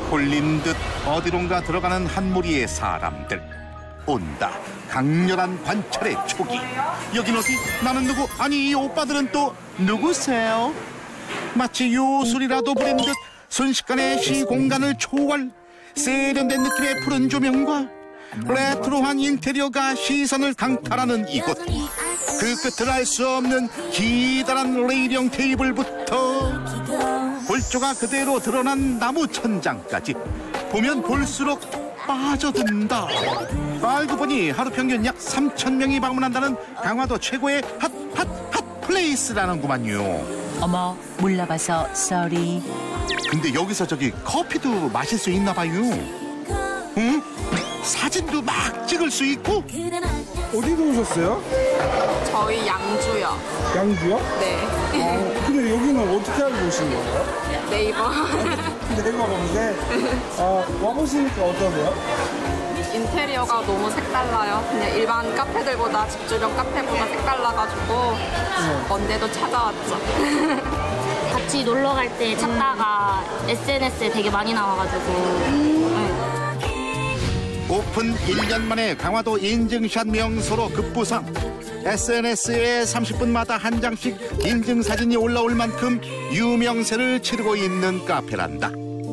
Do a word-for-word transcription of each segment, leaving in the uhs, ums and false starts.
홀린 듯 어디론가 들어가는 한 무리의 사람들. 온다. 강렬한 관찰의 초기. 여긴 어디? 나는 누구? 아니 이 오빠들은 또 누구세요? 마치 요술이라도 부린 듯 순식간에 시공간을 초월. 세련된 느낌의 푸른 조명과 레트로한 인테리어가 시선을 강탈하는 이곳. 그 끝을 알 수 없는 기다란 레일형 테이블부터 골조가 그대로 드러난 나무 천장까지 보면 볼수록 빠져든다. 알고 보니 하루 평균 약 삼천 명이 방문한다는 강화도 최고의 핫, 핫, 핫 플레이스라는구만요. 어머, 몰라봐서 쏘리. 근데 여기서 저기 커피도 마실 수 있나 봐요. 응? 사진도 막 찍을 수 있고. 어디서 오셨어요? 저희 양주요. 양주요? 네. 어, 근데 여기는 어떻게 알고 오신 거예요? 네이버. 네이버 검색? 아, 와보시니까 어떠세요? 인테리어가 너무 색달라요. 그냥 일반 카페들보다 집주변 카페보다 색달라가지고 먼데도 찾아왔죠. 같이 놀러 갈 때 찾다가 에스엔에스에 되게 많이 나와가지고. 네. 오픈 일 년 만에 강화도 인증샷 명소로 급부상. 에스엔에스에 삼십 분마다 한 장씩 인증사진이 올라올 만큼 유명세를 치르고 있는 카페란다.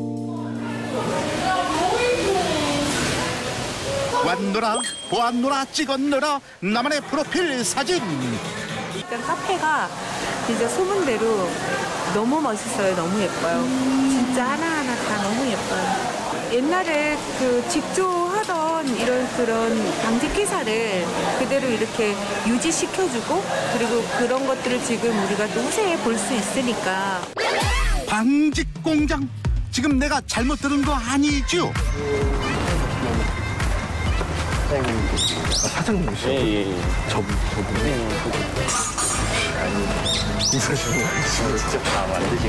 왔노라 보았노라 찍었노라 나만의 프로필 사진. 일단 카페가 진짜 소문대로 너무 멋있어요. 너무 예뻐요. 진짜 하나하나 다 너무 예뻐요. 옛날에 그 직조하던 이런 그런 방직 기사를 그대로 이렇게 유지시켜주고 그리고 그런 것들을 지금 우리가 또 후세에 볼 수 있으니까. 방직 공장? 지금 내가 잘못 들은 거 아니죠? 사장님이시죠? 예, 예, 예. 저분, 저분. 네, 아니, 인사하시는 거 직접 다 만드신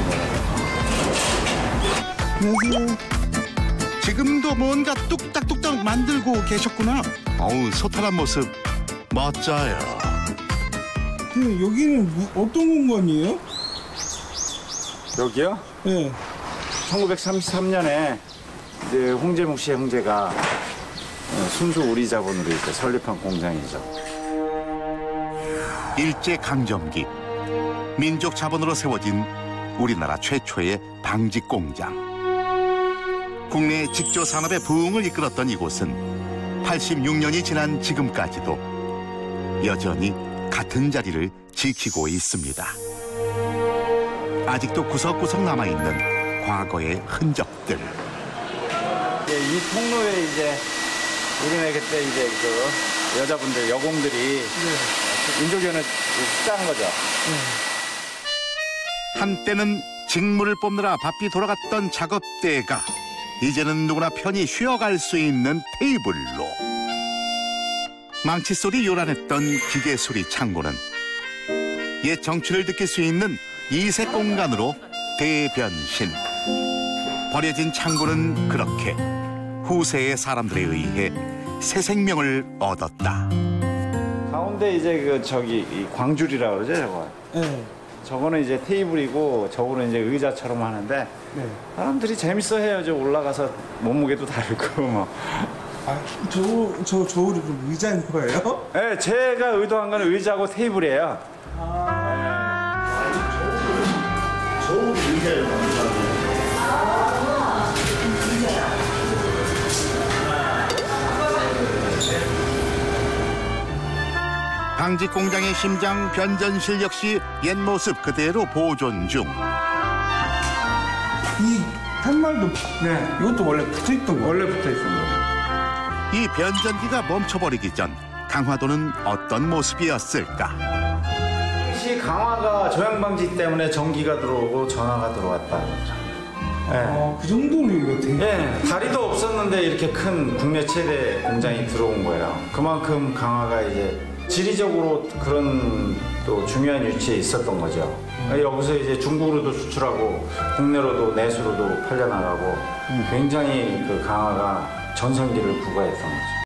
거예요? 안녕하세요. 지금도 뭔가 뚝딱뚝딱 만들고 계셨구나. 어우, 소탈한 모습 멋져요. 근데 여기는 뭐, 어떤 공간이에요? 여기요? 네. 천구백삼십삼 년에 이제 홍재묵 씨 형제가 순수 우리 자본으로 이렇게 설립한 공장이죠. 일제강점기 민족 자본으로 세워진 우리나라 최초의 방직 공장. 국내 직조 산업의 부흥을 이끌었던 이곳은 팔십육 년이 지난 지금까지도 여전히 같은 자리를 지키고 있습니다. 아직도 구석구석 남아있는 과거의 흔적들. 예, 이 통로에 이제 우리네 그때 이제 그 여자분들 여공들이 네. 민족연을 식사한 거죠. 네. 한때는 직물을 뽑느라 바삐 돌아갔던 작업대가 이제는 누구나 편히 쉬어갈 수 있는 테이블로. 망치 소리 요란했던 기계 수리 창고는 옛 정취를 느낄 수 있는 이색 공간으로 대변신. 버려진 창고는 그렇게 후세의 사람들에 의해 새 생명을 얻었다. 가운데 이제 그 저기 이 광줄이라 그러죠, 저거. 네. 저거는 이제 테이블이고 저거는 이제 의자처럼 하는데 네. 사람들이 재밌어 해요. 저 올라가서 몸무게도 다르고 뭐. 아, 저, 저, 저울이 그럼 의자인 거예요? 네, 제가 의도한 건 의자고 테이블이에요. 아. 네. 저울이 의자예요. 방직 공장의 심장 변전실 역시 옛 모습 그대로 보존 중. 이 팻말도 네. 이것도 원래 붙어있던 거. 원래 붙어 있습니다. 이 변전기가 멈춰버리기 전 강화도는 어떤 모습이었을까? 당시 강화가 조향방지 때문에 전기가 들어오고 전화가 들어왔다는 거죠. 네. 아, 그 정도로 이거 되게. 네, 다리도 없었는데 이렇게 큰 국내 최대 공장이 들어온 거예요. 그만큼 강화가 이제 지리적으로 그런 또 중요한 위치에 있었던 거죠. 여기서 이제 중국으로도 수출하고 국내로도 내수로도 팔려나가고 굉장히 그 강화가 전성기를 부과했던 거죠.